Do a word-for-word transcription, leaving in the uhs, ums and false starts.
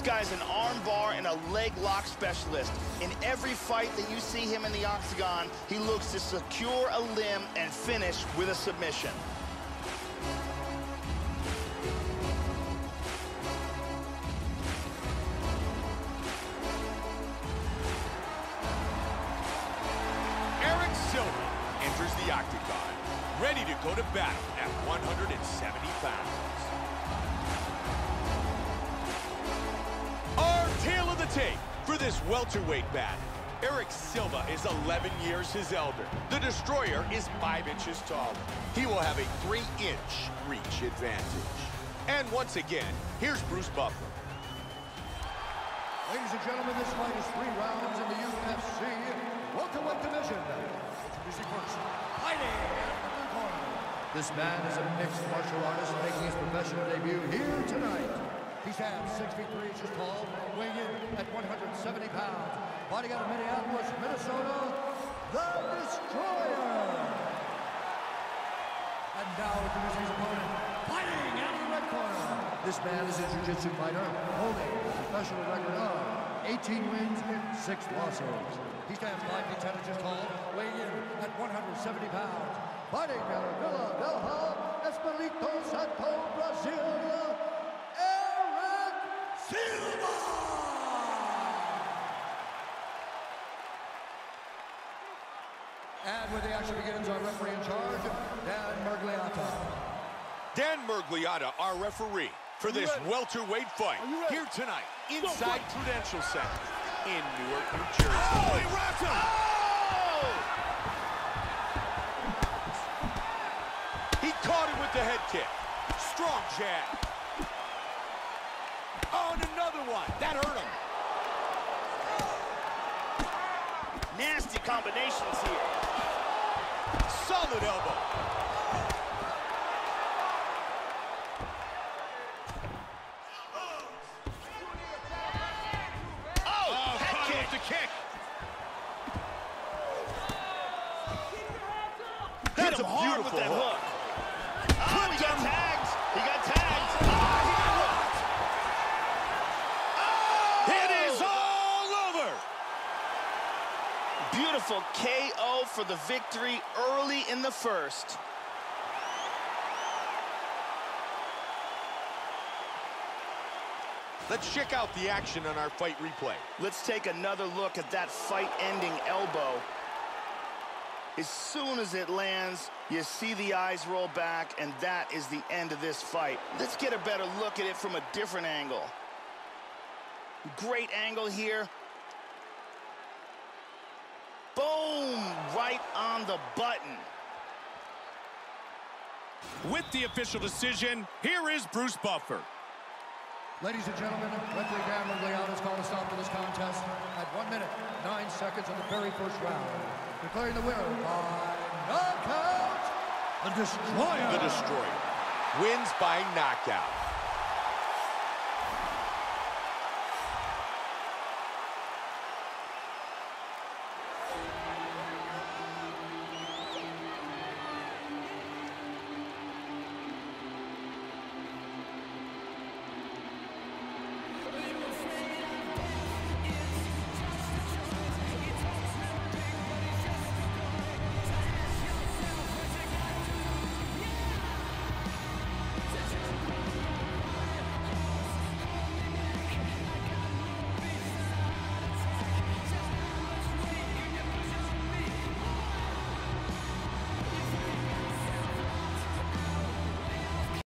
guy's an arm bar and a leg lock specialist. In every fight that you see him in the octagon, he looks to secure a limb and finish with a submission. Eric Silva enters the octagon, ready to go to battle at one hundred seventy pounds. Our tale of the tape for this welterweight battle. Eric Silva is eleven years his elder. The Destroyer is five inches taller. He will have a three inch reach advantage. And once again, here's Bruce Buffer. Ladies and gentlemen, this fight is three rounds in the U F C welterweight division. Introducing first, fighting out of the blue corner. This man is a mixed martial artist making his professional debut here tonight. He stands six feet three inches tall, weighing in at one hundred seventy pounds. Fighting out of Minneapolis, Minnesota, the Destroyer. And now introducing his opponent, fighting out of the red corner. This man is a jiu-jitsu fighter, holding a professional record of eighteen wins, six losses. He stands five feet ten inches tall, weighing in at one hundred seventy pounds. Fighting out of Villa Velha, Espirito Santo, Brazil, Eric Silva! And when the action begins, our referee in charge, Dan Miragliotta. Dan Miragliotta, our referee for this welterweight fight here tonight inside Prudential Center in Newark, New Jersey. Oh, he wrapped him! Oh! He caught him with the head kick. Strong jab. Oh, and another one. That hurt him. Nasty combinations here. Solid elbow. Oh, head kick. The kick. That's a hard with that hook. Oh, he got tagged. He got tagged. Oh, he got hooked. Oh! It is all over. Beautiful K O for the victory early in the first. Let's check out the action on our fight replay. Let's take another look at that fight-ending elbow. As soon as it lands, you see the eyes roll back, and that is the end of this fight. Let's get a better look at it from a different angle. Great angle here. Boom! Right on the button. With the official decision, here is Bruce Buffer. Ladies and gentlemen, referee Dan Miragliotta has called a stop to this contest at one minute, nine seconds of the very first round. Declaring the winner by knockout, the Destroyer. The Destroyer wins by knockout.